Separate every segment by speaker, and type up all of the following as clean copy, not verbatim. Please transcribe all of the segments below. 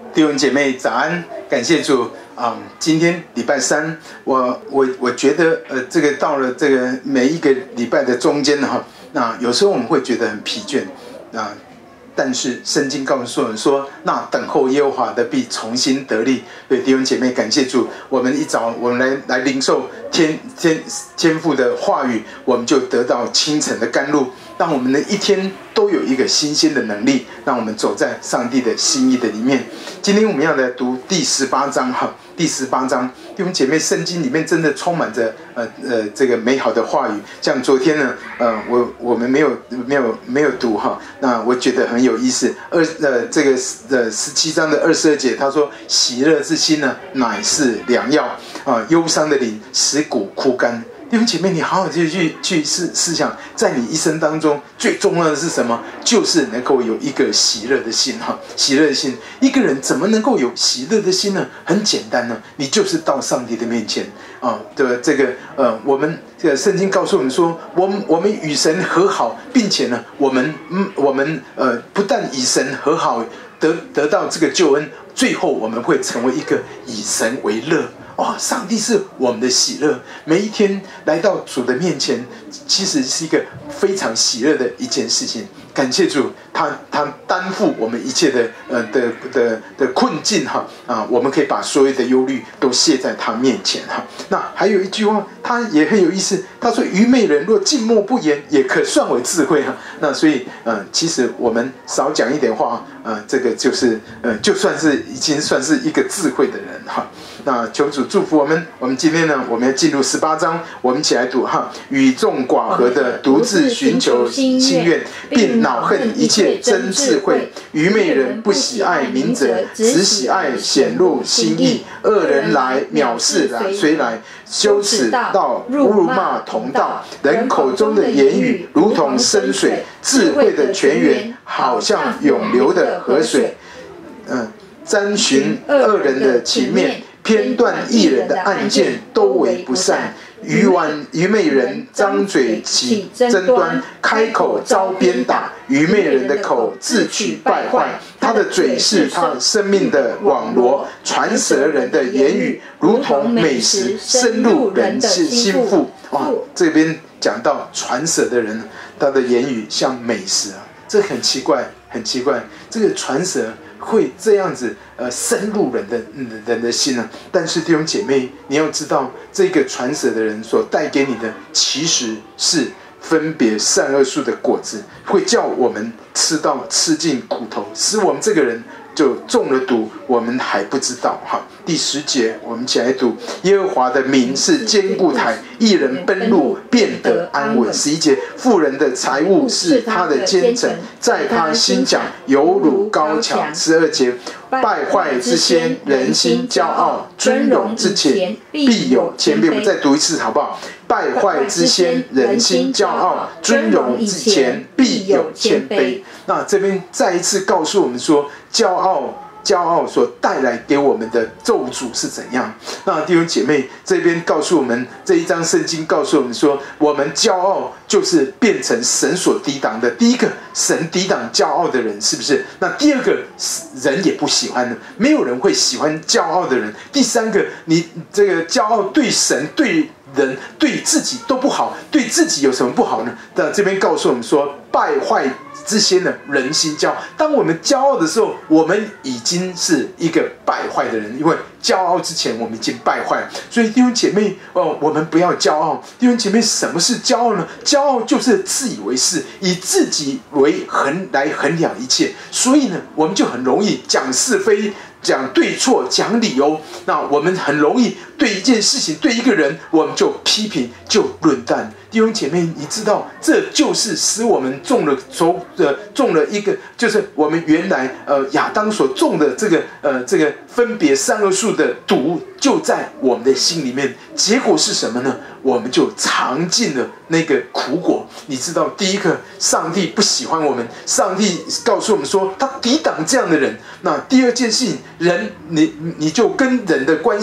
Speaker 1: 弟兄姐妹早安，感谢主今天礼拜三，我觉得这个到了这个每一个礼拜的中间哈，那有时候我们会觉得很疲倦但是圣经告诉我们说，那等候耶和华的必重新得力。对弟兄姐妹，感谢主，我们一早我们来领受天父的话语，我们就得到清晨的甘露，让我们的一天都有一个新鲜的能力，让我们走在上帝的心意的里面。今天我们要来读第18章哈，第18章，弟兄姐妹，圣经里面真的充满着这个美好的话语。像昨天呢，我们没有读哈，那我觉得很有意思。这个17章的22节，他说：“喜乐之心呢，乃是良药忧伤的灵使骨枯干。”弟兄姐妹，你好好去思想，在你一生当中最重要的是什么？就是能够有一个喜乐的心哈，喜乐的心。一个人怎么能够有喜乐的心呢？很简单呢，你就是到上帝的面前的这个我们圣经告诉我们说，我们与神和好，并且呢，我们不但与神和好，得到这个救恩，最后我们会成为一个以神为乐。上帝是我们的喜乐，每一天来到主的面前，其实是一个非常喜乐的一件事情。感谢主，他担负我们一切的困境哈我们可以把所有的忧虑都卸在他面前哈。那还有一句话，他也很有意思，他说：“愚昧人若静默不言，也可算为智慧哈。”那所以其实我们少讲一点话这个就是就算是已经算是一个智慧的人哈。那求主祝福我们。我们今天呢，我们要进入18章，我们一起来读哈。与众寡合的独自寻求心愿，并恼恨一切真智慧。愚昧人不喜爱明哲，只喜爱显露心意。恶人来，藐视谁来？羞耻道辱骂同道。人口中的言语如同深水，智慧的泉源好像涌流的河水。沾寻恶人的情面，偏断义人的案件，都为不善。愚昧人张嘴起争端，开口招鞭打。愚昧人的口自取败坏，他的嘴是他生命的网罗。传舌人的言语如同美食，深入人的心腹。这边讲到传舌的人，他的言语像美食这很奇怪，很奇怪。这个传舌会这样子深入人的心但是弟兄姐妹，你要知道，这个传舌的人所带给你的，其实是分别善恶树的果子，会叫我们吃尽苦头，使我们这个人就中了毒，我们还不知道哈。第10节，我们一起来读：耶和华的名是坚固台，义人奔入便得安稳。11节，妇人的财物是他的坚城，在他心讲犹如高墙。12节，败坏之先，人心骄傲；尊荣之前，必有谦卑。我们再读一次好不好？败坏之先，人心骄傲；尊荣之前，必有谦卑。那这边再一次告诉我们说，骄傲所带来给我们的咒诅是怎样？那弟兄姐妹，这边告诉我们，这一章圣经告诉我们说，我们骄傲就是变成神所抵挡的。第一个，神抵挡骄傲的人，是不是？那第二个，人也不喜欢的，没有人会喜欢骄傲的人。第三个，你这个骄傲对神、对人、对自己都不好，对自己有什么不好呢？那这边告诉我们说，败坏之先呢，人心骄傲。当我们骄傲的时候，我们已经是一个败坏的人，因为骄傲之前我们已经败坏了。所以弟兄姐妹我们不要骄傲。弟兄姐妹，什么是骄傲呢？骄傲就是自以为是，以自己为来衡量一切。所以呢，我们就很容易讲是非，讲对错，讲理由。那我们很容易对一件事情、对一个人，我们就批评、就论断。弟兄姐妹，你知道，这就是使我们中了一个，就是我们原来亚当所种的这个分别善恶树的毒，就在我们的心里面。结果是什么呢？我们就尝尽了那个苦果。你知道，第一个，上帝不喜欢我们，上帝告诉我们说，他抵挡这样的人。那第二件事情，人你就跟人的关系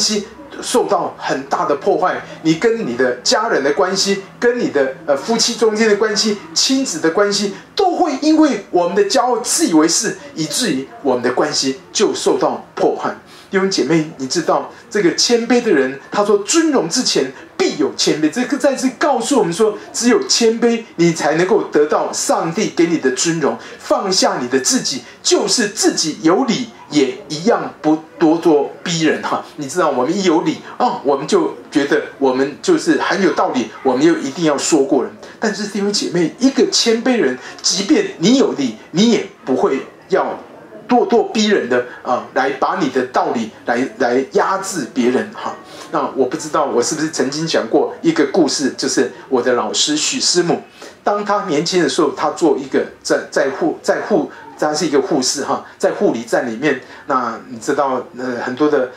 Speaker 1: 受到很大的破坏，你跟你的家人的关系，跟你的夫妻中间的关系，亲子的关系，都会因为我们的骄傲、自以为是，以至于我们的关系就受到破坏。弟兄姐妹，你知道这个谦卑的人，他说尊荣之前必有谦卑，这个再次告诉我们说，只有谦卑，你才能够得到上帝给你的尊荣。放下你的自己，就是自己有理，也一样不咄咄逼人哈。你知道，我们一有理我们就觉得我们就是很有道理，我们又一定要说过人。但是弟兄姐妹，一个谦卑人，即便你有理，你也不会要咄咄逼人的来把你的道理来压制别人哈。那我不知道我是不是曾经讲过一个故事，就是我的老师许师母，当他年轻的时候，他做一个他是一个护士哈，在护理站里面，那你知道很多的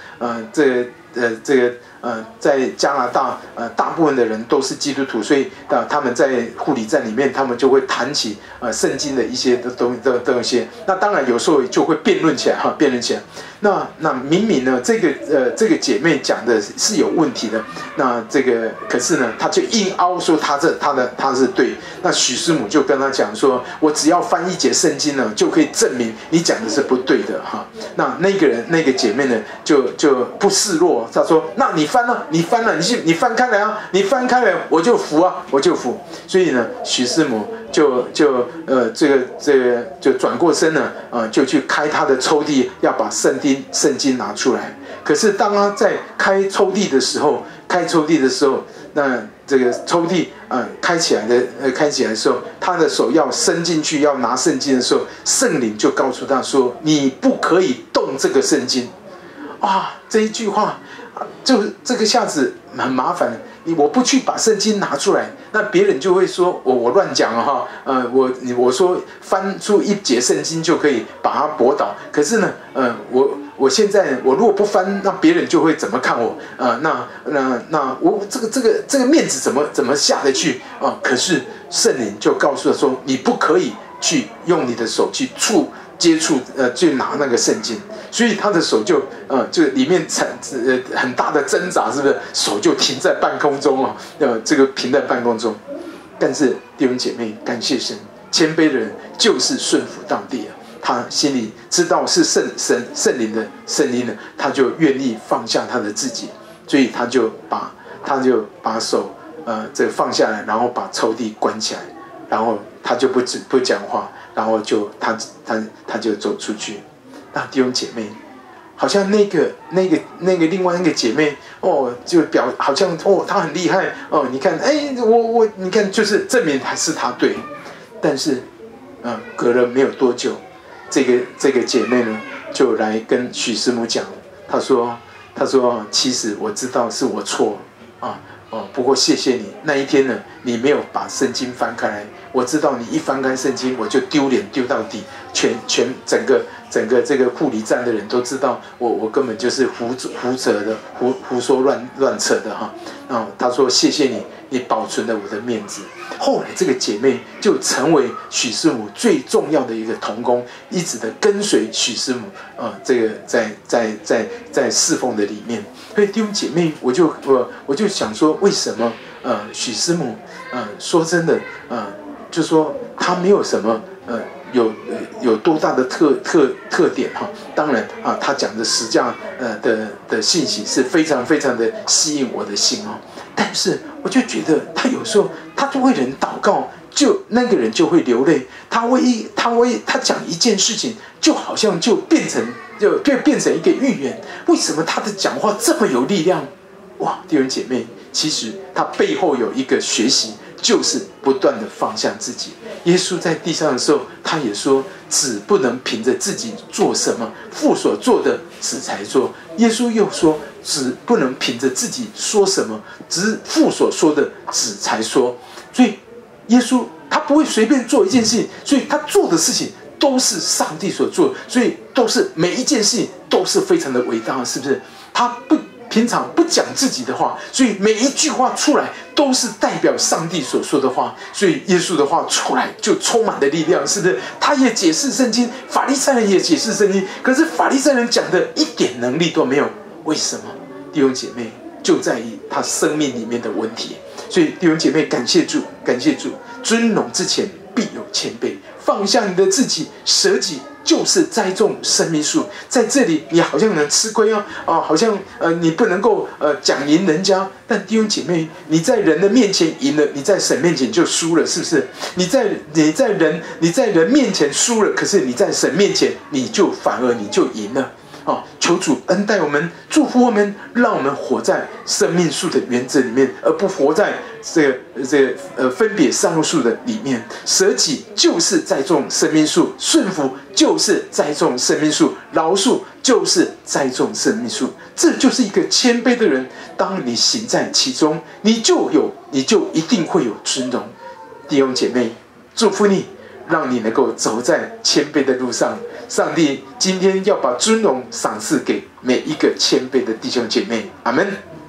Speaker 1: 在加拿大大部分的人都是基督徒，所以他们在护理站里面，他们就会谈起圣经的一些东西。那当然有时候就会辩论起来哈，辩论起来。那明明呢，这个姐妹讲的是有问题的，那这个可是呢，她就硬凹说她是对。那许师母就跟她讲说，我只要翻一节圣经呢，就可以证明你讲的是不对的哈。那个姐妹呢，就不示弱，她说，那你翻了，你翻开来啊，你翻开来我就服啊，我就服。所以呢，许师母就转过身呢，就去开他的抽屉，要把圣经拿出来。可是当他在开抽屉的时候，那这个抽屉开起来的时候，他的手要伸进去要拿圣经的时候，圣灵就告诉他说：“你不可以动这个圣经。”这一句话，就这个下子很麻烦。我不去把圣经拿出来，那别人就会说我乱讲哈。我说翻出一节圣经就可以把它驳倒。可是呢，我现在我如果不翻，那别人就会怎么看我？那我这个面子怎么下得去啊？可是圣灵就告诉他说，你不可以去用你的手去接触去拿那个圣经。所以他的手就里面很大的挣扎，是不是？手就停在半空中这个停在半空中。但是弟兄姐妹，感谢神，谦卑的人就是顺服到底了。他心里知道是圣灵的声音了，他就愿意放下他的自己，所以他就把手这个放下来，然后把抽屉关起来，然后他就不讲话，然后他就走出去。那弟兄姐妹，好像那个另外那个姐妹就好像她很厉害你看你看就是证明还是她对。但是隔了没有多久，这个姐妹呢就来跟许师母讲，她说其实我知道是我错不过谢谢你那一天呢，你没有把圣经翻开来。我知道你一翻开圣经，我就丢脸丢到底，整个这个护理站的人都知道我根本就是胡扯的，胡说乱扯的哈。他说谢谢你，你保存了我的面子。后来这个姐妹就成为许师母最重要的一个同工，一直的跟随许师母这个在侍奉的里面。所以弟兄姐妹，我就想说，为什么许师母说真的就说她没有什么有多大的特点哈？当然她讲的实价的信息是非常非常的吸引我的心但是我就觉得她有时候她就为人祷告，就那个人就会流泪。他讲一件事情，就好像就变成一个预言。为什么他的讲话这么有力量？哇，弟兄姐妹，其实他背后有一个学习，就是不断的放下自己。耶稣在地上的时候，他也说：“子不能凭着自己做什么，父所做的，子才做。”耶稣又说：“子不能凭着自己说什么，只父所说的，子才说。”所以耶稣他不会随便做一件事情，所以他做的事情都是上帝所做的，所以都是每一件事情都是非常的伟大，是不是？他平常不讲自己的话，所以每一句话出来都是代表上帝所说的话，所以耶稣的话出来就充满了力量，是不是？他也解释圣经，法利赛人也解释圣经，可是法利赛人讲的一点能力都没有。为什么？ 弟兄姐妹，就在于他生命里面的问题。所以弟兄姐妹，感谢主，感谢主。尊荣之前必有谦卑，放下你的自己，舍己，就是栽种生命树。在这里，你好像能吃亏哦，好像你不能够讲赢人家。但弟兄姐妹，你在人的面前赢了，你在神面前就输了，是不是？你在人面前输了，可是你在神面前，反而你就赢了。求主恩待我们，祝福我们，让我们活在生命树的原则里面，而不活在分别善恶树的里面。舍己就是栽种生命树，顺服就是栽种生命树，饶恕就是栽种生命树。这就是一个谦卑的人。当你行在其中，你就一定会有尊荣。弟兄姐妹，祝福你，让你能够走在谦卑的路上。上帝今天要把尊荣赏赐给每一个谦卑的弟兄姐妹。阿们。